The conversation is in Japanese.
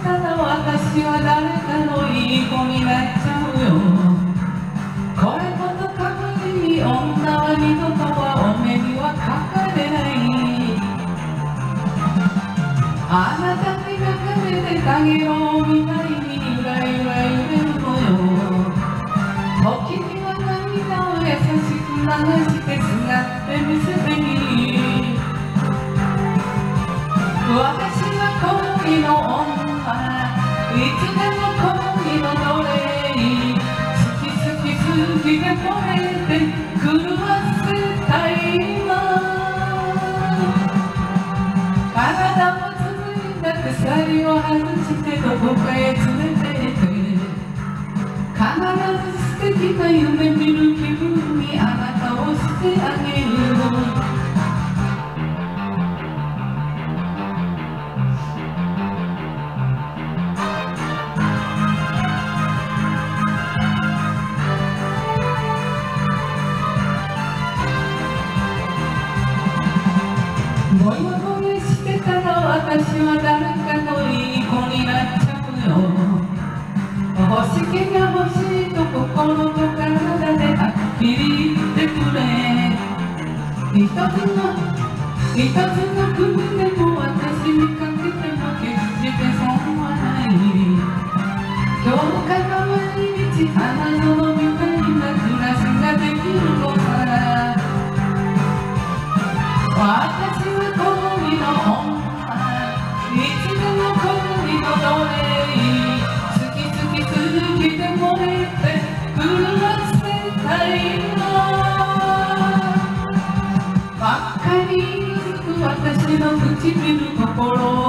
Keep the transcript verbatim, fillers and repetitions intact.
たら私は誰かのいい子になっちゃうよ。これほどかわいい女は二度とはお目にはかかれない。あなたに抱かれてかげろうみたいにゆらゆら揺れるのよ。時には涙を優しく流してすがってみせてみ。私は恋の女、いつでも恋の奴隷。好き好き好きで惚れて狂わせたいな。体を続いた鎖を外してどこかへ連れて行く。必ず素敵な夢見る気分にあなたをしてあげる。もやもやしてたら私は誰かのいい子になっちゃうよ。欲しけが欲しいと心と体ではっきり言ってくれ。一つの一つの国でも私にかけても決して損はない。今日から毎日花園みたいな暮らしができるのさ。私は恋の女、いつでも恋の奴隷。好き好き好きで燃えて狂わせたいな。ばっかりつく私の唇心